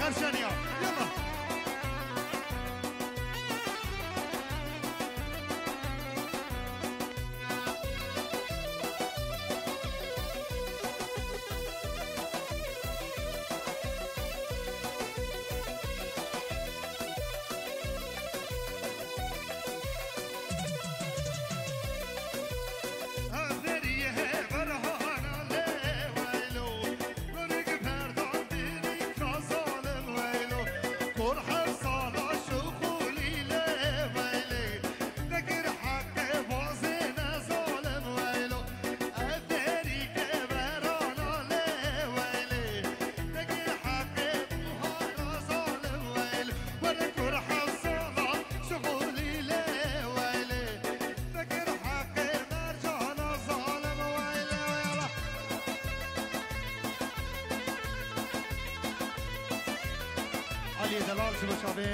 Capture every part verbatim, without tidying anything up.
برشانیا يلا دلال شو بشابين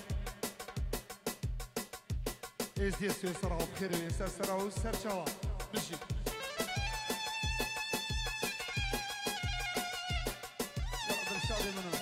ازدي سوي سرعة بخير وينسى سرعة وسر شوا بشي يلا بالشابي منو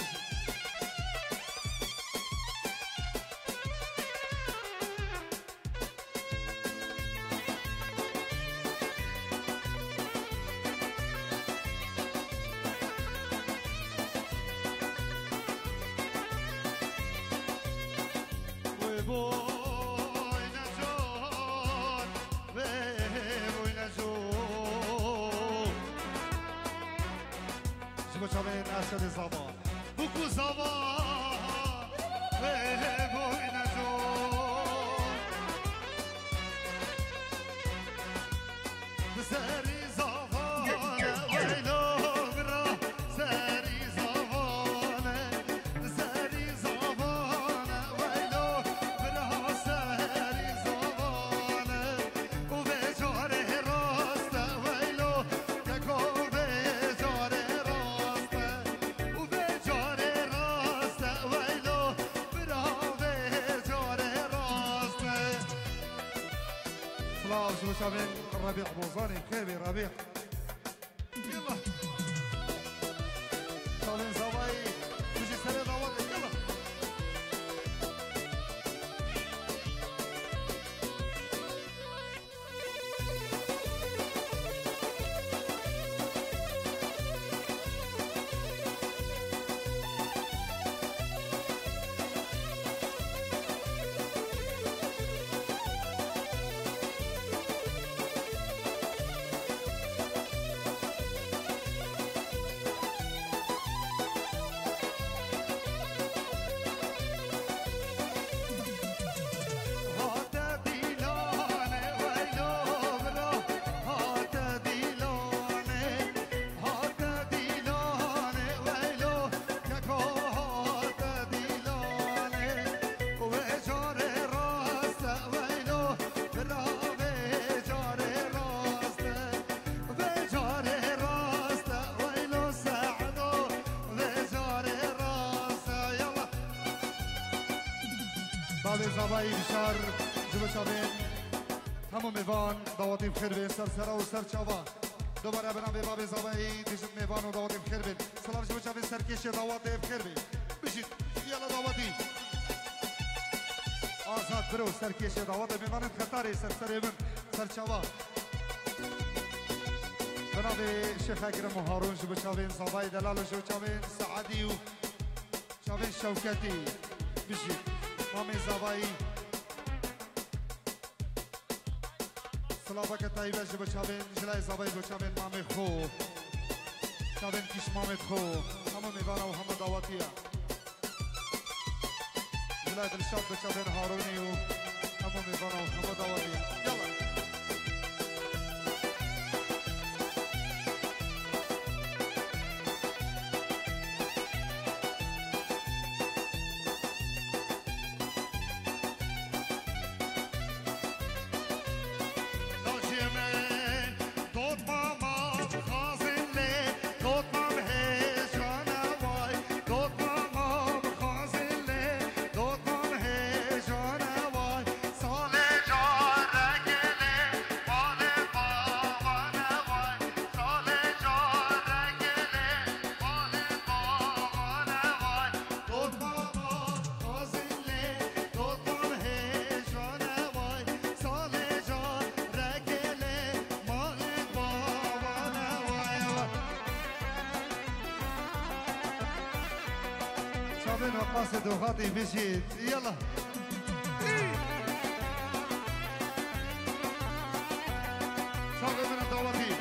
بچابین اسد زبان بکو زبان به بوی نجون بسری زبان ویلو برا سری زبان سری زبان ویلو برا سری زبان و به جاره راست ویلو که شابين الربيع بوزاني كيبي ربيع يلا شابين زواي تجي سريع ضوضي يلا زبایی بشار جب شبین همون میوان دعوتی بخیر بین سر سرا و سر چاوا دوباره بنام به باب زبایی دیشت میوان و دعوتی بخیر بین سلام جب شبین سرکش دعوتی بخیر بین بشید یلا دعوتی آزاد برو سرکش دعوتی میوان خطری سر سر من سر چاوا بنام به شیخ اکرم و هارون جب شبین زبایی دلال جب شبین سعدی و شبین شوکتی بشید مامي زبایی سلامك طيبة جب شابين جلای زبایی گو شابين مامي خو شابين کش مامي خو همه میبانا و همه دعوتیه جلای دلشاد گو شابين هارونی و همه میبانا و همه دعوتیه یلا سال جارک شابين وقاصد وخاطي بشيت يلا شابين من الدواتي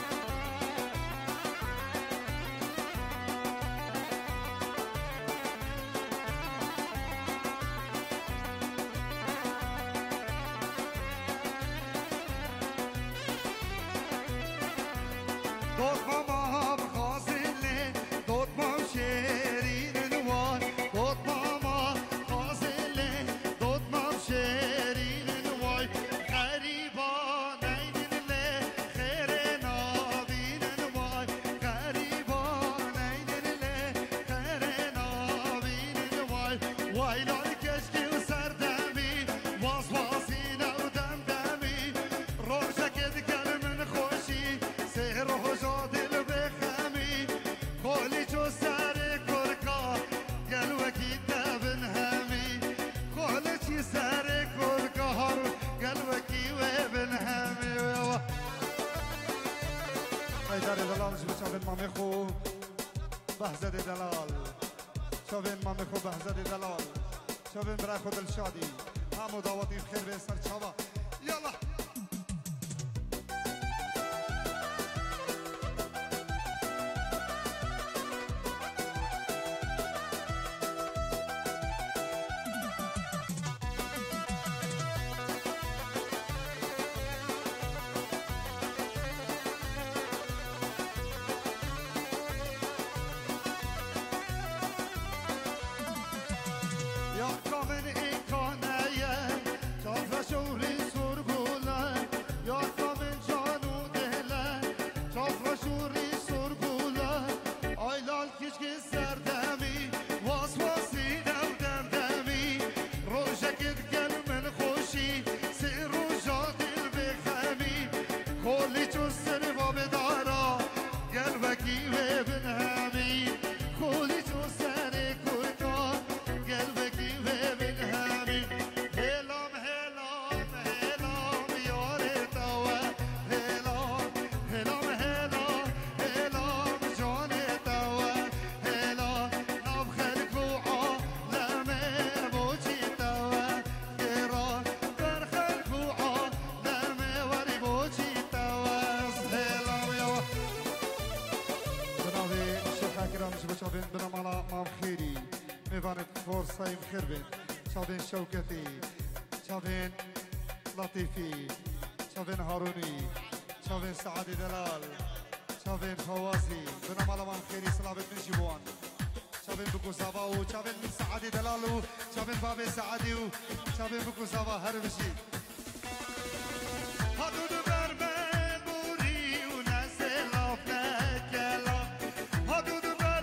دوت ماما بخاصلي دوت مام شيرين نوار دوت ماما خاصلي دوت مام شيرين نوار غريبة نايدن لي خيرنا بين نوار غريبة نايدن لي خيرنا بين نوار وايلا الكشكي وسردمي واصواصينا ودمدمي روشك يذكر من خوشي سهر وجود البخامي خولي جو ساري كوركا قلبك يتابن هامي خولي جو ساري كوركا قلبك يوابن هامي حيدر دلال جبت شافين مامي خو بهزة دلال شافين مامي خو بهزة دلال شافين برای خود الشادي همو دعوتي بخير بسر شابا يلا شابين بنا مالا مام خيري ميفانت فرصة مخربت شابين شوكتي شابين لطيفي شابين هاروني شابين سعادي دلال شابين فوازي بنا مالا مام خيري سلابت من جيبوان شابين بكو سابا و شابين من سعادي دلال و شابين بابي سعادي و شابين بكو سابا هربشي هادو برمن بوري و نسل افنك كلا هادو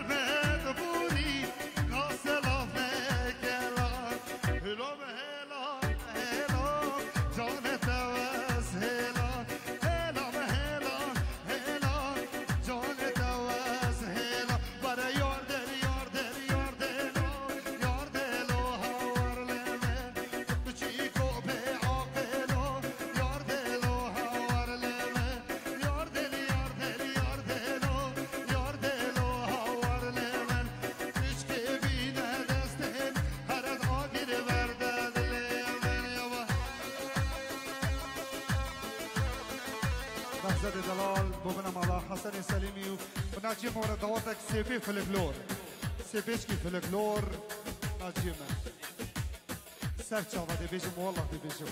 دلال بابنا مالا حسن سليمي وناجي مورد دواتك سيبي في الفلور سيبيشكي في الفلور ناجي من سرچا و دي بيجم والله دي بيجم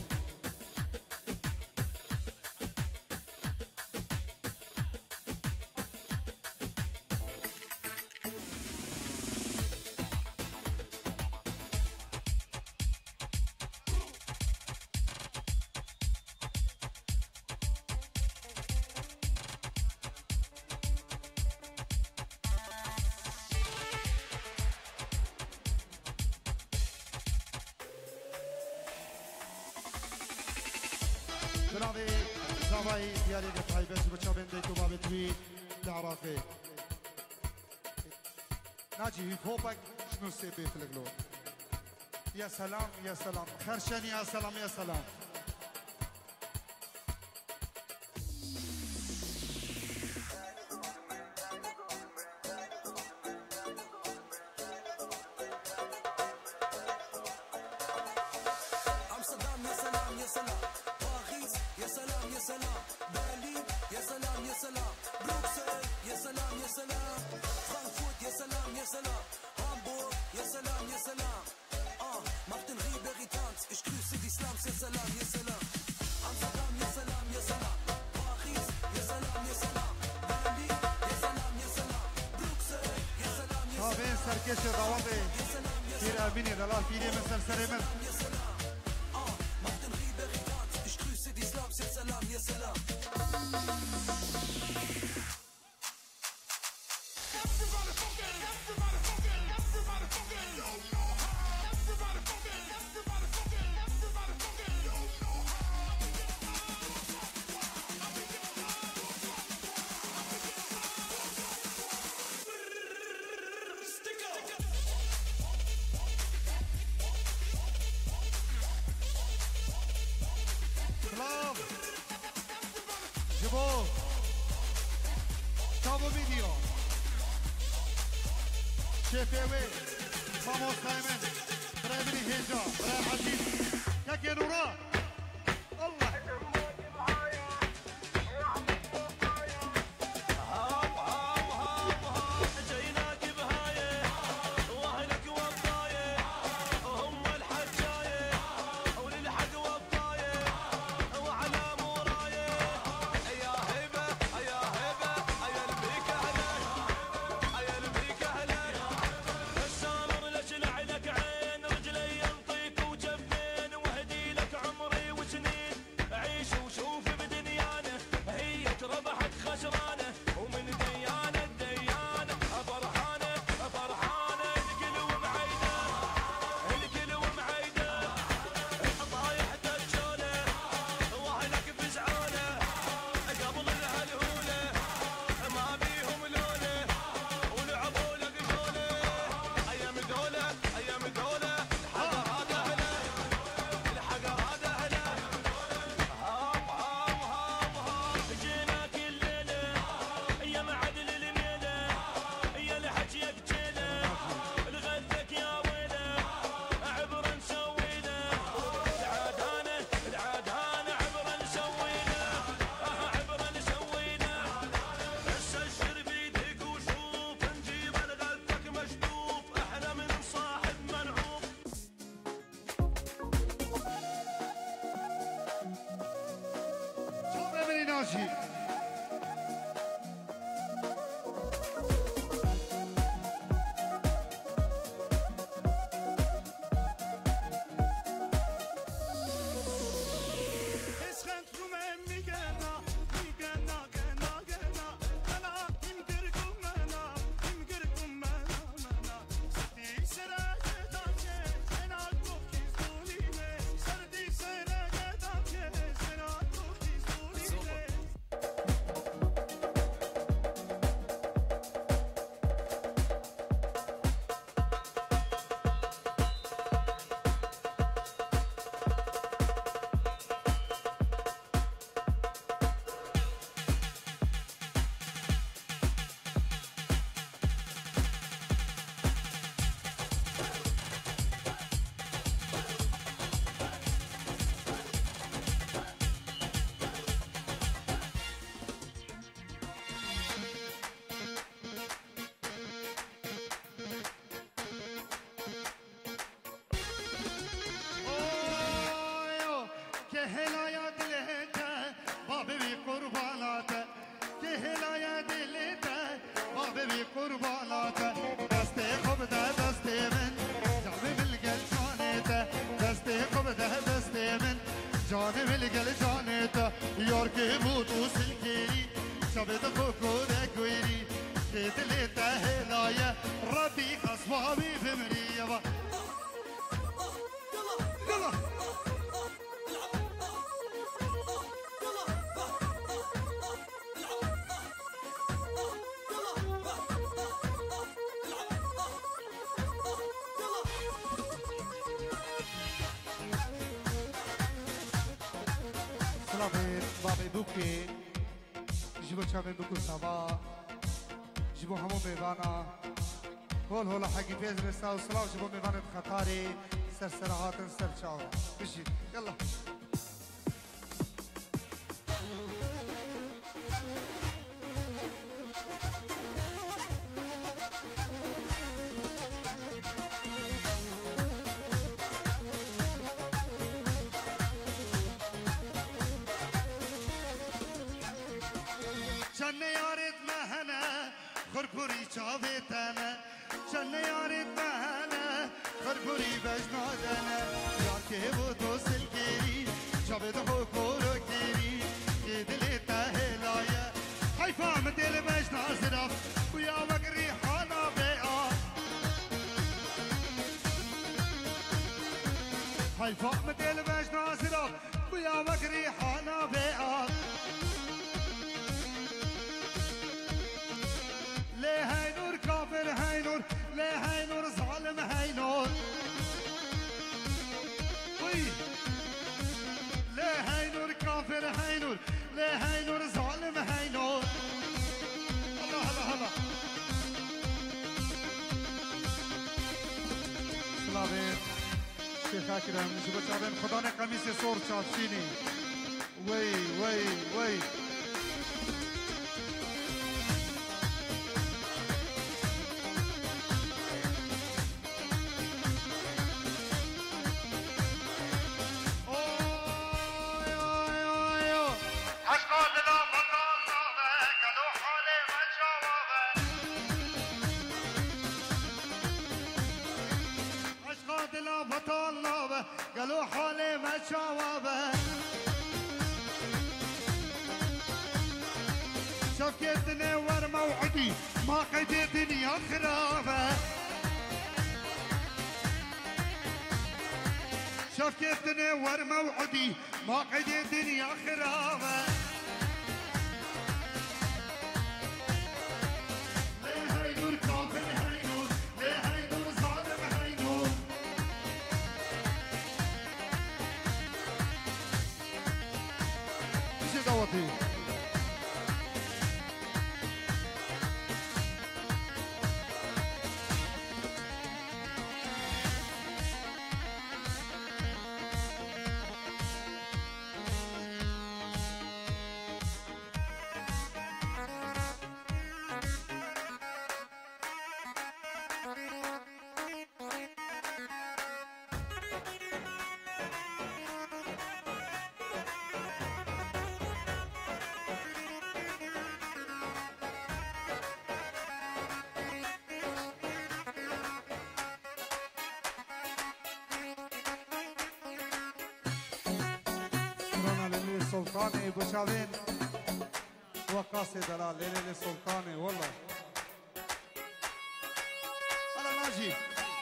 جنابي زاوي ديالي طيبة بتشابين ديكو بابتوي العراقي ناجي فوقك شنو سيبي في القلوب يا سلام يا سلام خرشاني يا سلام يا سلام سلام برلين يا سلام يا سلام بروكسل يا سلام يا سلام فرانكفورت يا سلام يا سلام هامبورغ يا سلام يا سلام اه مارتن ريبيري تانز ich grüße die Slums يا سلام يا سلام امستردام يا سلام يا سلام باريس يا سلام يا سلام برلين يا سلام يا سلام بروكسل يا سلام يا سلام تابعين سركش دعوتي كير أميني دلال كيري من سرسري من يا سلام يا سلام جبو تابو فيديو شفاوي فاموس دايما براي بني هيجا براي حديد كاكي نورا الله ناجي هلايا دلته بابي قرباناته هلايا دلته بابي قرباناته دستي قبضه دستي من جانب القل جانته دستي قبضه دستي من جانب القل جانته يوركي بوتو سلكيري شبت كوكو دكويري دلته هلايا ربي خصبابي بمريبا بابي بوكي جيبوا شابين بوكو سابا جيبوا همو ميوانا هول هولا حقي فيز رسا وصلاة جيبوا ميوانا خطاري سر سرعات سر شاو بشي يلا خرگوری چاویتنه چنه یاریتنه خرگوری بجنادنه یار که و تو سلگیری چاوید خوکورو گیری که دلی تهلایه حیفا من دل بجنازرم ویا وگری حانا بیعا حیفا من دل بجنازرم ویا وگری حانا بیعا ليه هاي نور كافر هاي نور ليه هاي نور ظالم هاي نور وي ليه هاي نور كافر هاي نور ليه هاي نور ظالم هاي نور الله الله الله سلامين شيخ اكرم جبت شابين خداني قميص صور شافشيني وي وي وي قالوا حالي ما شوابه شفيتني ور موعدي ما قيدتني يا خرابه شفيتني ور موعدي ما قيدتني يا خرابه ليه هاي نور كافر هاي نور ليه هاي نور ظالم هاي نور دوتي سلطاني بشاوين وقاسي دلال ليلي سلطاني والله انا ناجي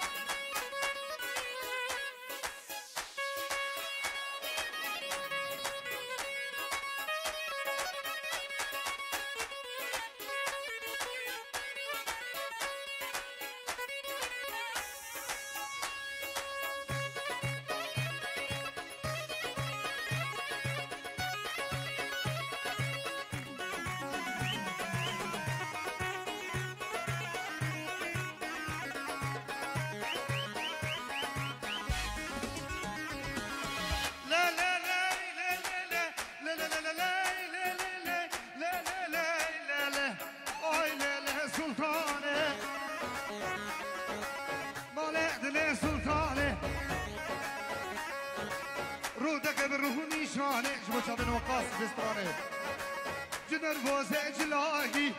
شابين وقاص بستراني جنر بوزع جلاقي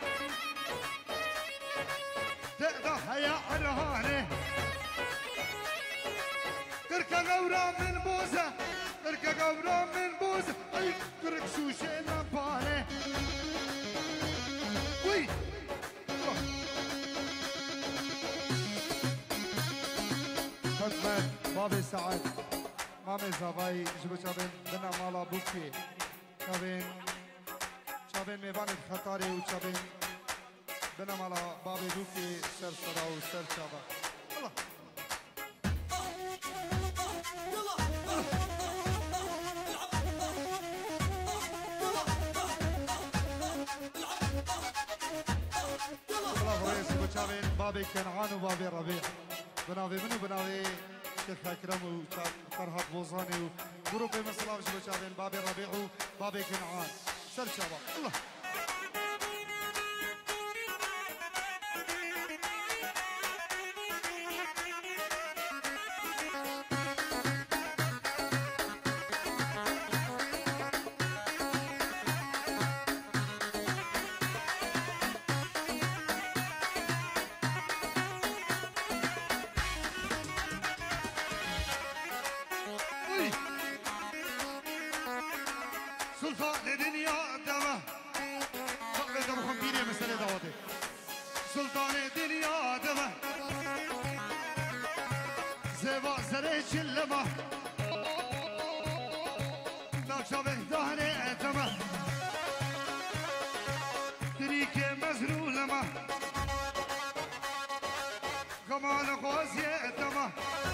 تقدح يا عرهاني تركا غورا من بوزة تركا غورا من بوزة اي ترك شوشي لباني وي خدمت بابي سعد مامي زاباي جبو شابين بنا مالا بوكي شابين شابين ميبان خطاري وشابين بنا مالا بابي بوكي سر صدا وسر شابا الله الله رئيس جبو شابين بابي كنعان وبابي ربيع بناوي منو بناوي شيخ اكرم وفرهاد بوزاني وجروب مثلا شباب شابين بابي ربيع وبابي كنعان سر شباب الله جان دنیا دمه زبا زره چلمه ناکشاوه دهنه دمه تریک مزرولمه کمان خوزی دمه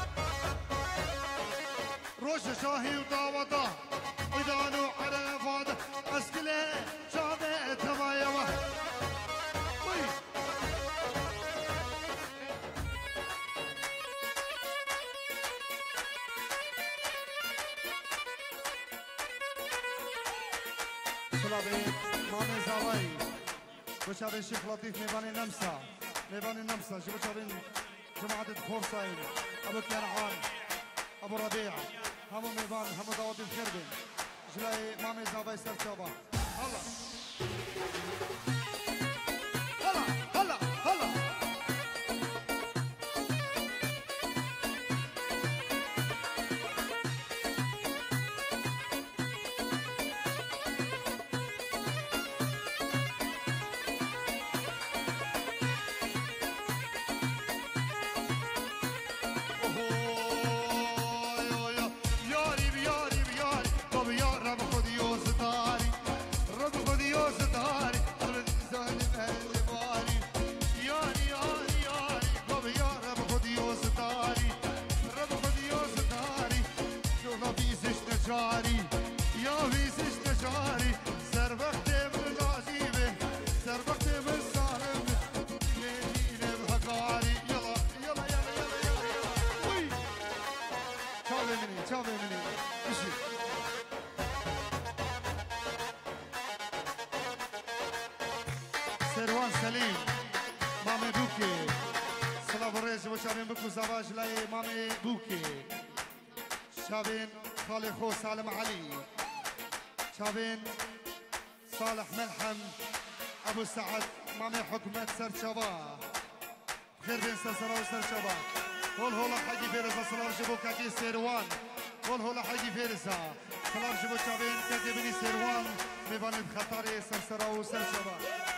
روش شاهی و داوتا ایدانو عرفات اسکله شاوه دمه یمه سلامي مامي زاوي بشابين شيخ لطيف ميباني نمسا ميباني نمسا شو بشابين جماعة خورساين أبو كيرعان أبو ربيع همو ميبان همو داوود الخربي جلاي مامي زاوي سرشابا هلا هلا هلا هلا سروان سليم مامي بوكي سلام الرئيس وشابين بكو زواج لاي مامي بوكي شابين خالي خو سالم علي شابين صالح ملحم ابو سعد مامي حكمة سر شبا خير بين سلسلة وسر شبا هول هولا حاجي فيرزا سلام شبو كاكي سروان هول هولا حاجي فيرزا سلام شبو شابين كاكي بني سروان ميباني بخطاري سلسلة وسر شبا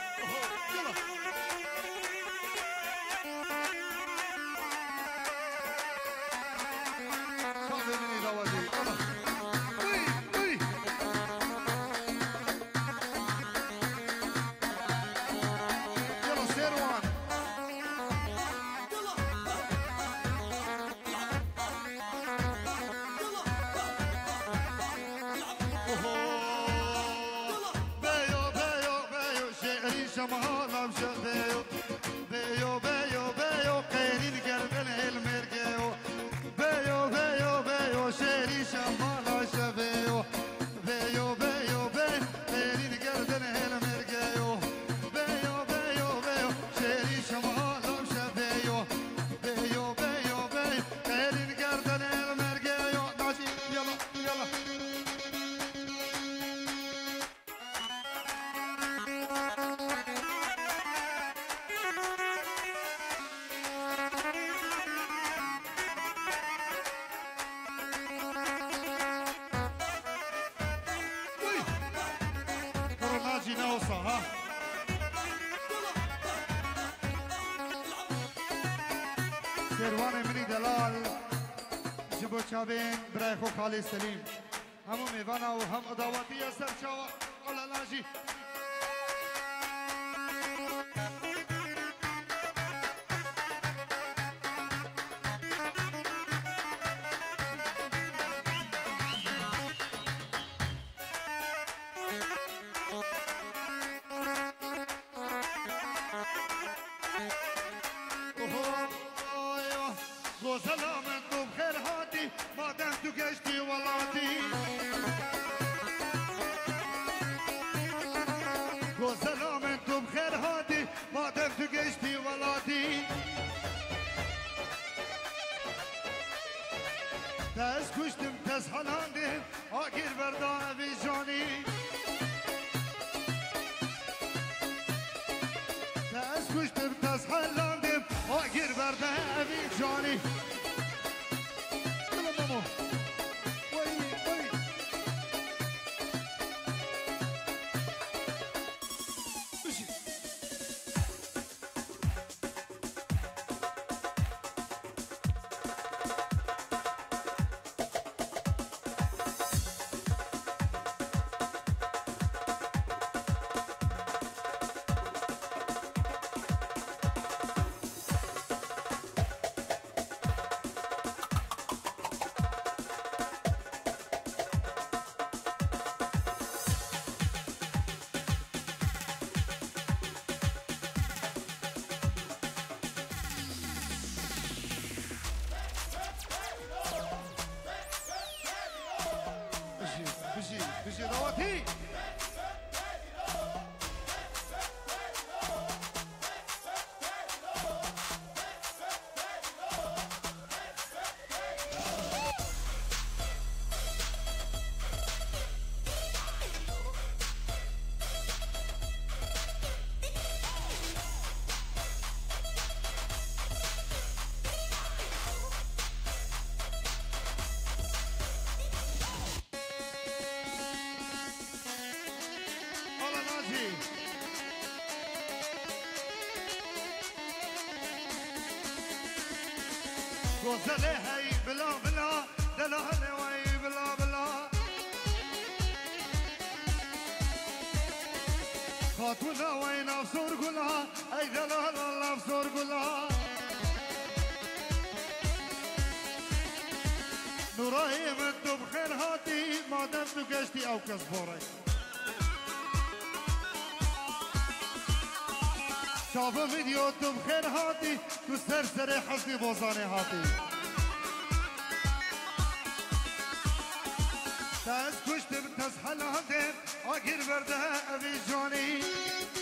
سروان منی دلال جبو چاوین برای خو خالی سلیم همو میوانا و هم اداواتی سر چاوا اولا ناجی تاز کشتم تاز حلاندم آگیر بردان بی جانی تاز کشتم تاز حلاندم آگیر بردان بی جانی بلا مامو وای وای بشي بشي دواتي وصل هي بلا بلا دلال وي بلا بلا خاطونا وين افسر قلا اي دلال الله افسر قلا نوراي من بخير هاتي ما دام تقشتي او كسبوري شافم فيديو تو بخير هاتي تو سر سر حسبي بوزاني هاتي تاس كشت بتسحل هاتي اكير برده ابي جوني